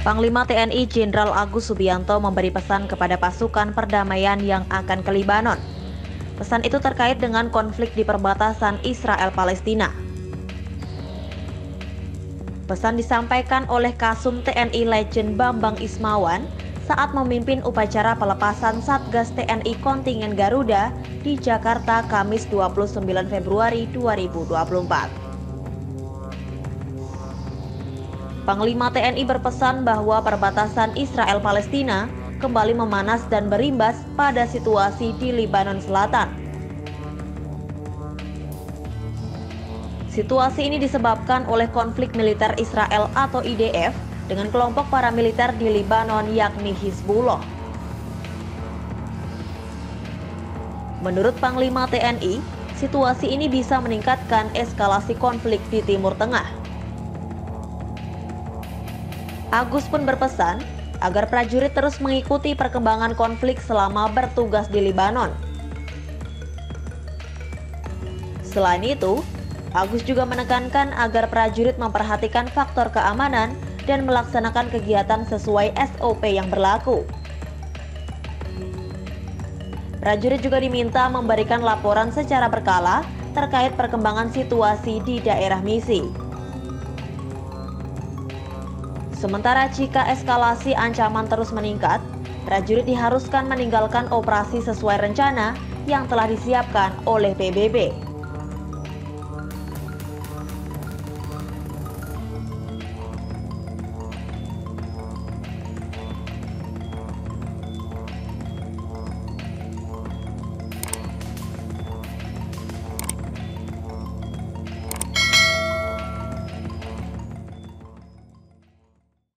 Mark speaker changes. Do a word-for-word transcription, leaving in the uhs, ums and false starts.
Speaker 1: Panglima T N I Jenderal Agus Subianto memberi pesan kepada pasukan perdamaian yang akan ke Libanon. Pesan itu terkait dengan konflik di perbatasan Israel-Palestina. Pesan disampaikan oleh Kasum T N I Legend Bambang Ismawan saat memimpin upacara pelepasan Satgas T N I Kontingen Garuda di Jakarta Kamis dua puluh sembilan Februari dua ribu dua puluh empat. Panglima T N I berpesan bahwa perbatasan Israel-Palestina kembali memanas dan berimbas pada situasi di Libanon Selatan. Situasi ini disebabkan oleh konflik militer Israel atau I D F dengan kelompok paramiliter di Libanon yakni Hizbullah. Menurut Panglima T N I, situasi ini bisa meningkatkan eskalasi konflik di Timur Tengah. Agus pun berpesan agar prajurit terus mengikuti perkembangan konflik selama bertugas di Libanon. Selain itu, Agus juga menekankan agar prajurit memperhatikan faktor keamanan dan melaksanakan kegiatan sesuai S O P yang berlaku. Prajurit juga diminta memberikan laporan secara berkala terkait perkembangan situasi di daerah misi. Sementara jika eskalasi ancaman terus meningkat, prajurit diharuskan meninggalkan operasi sesuai rencana yang telah disiapkan oleh P B B.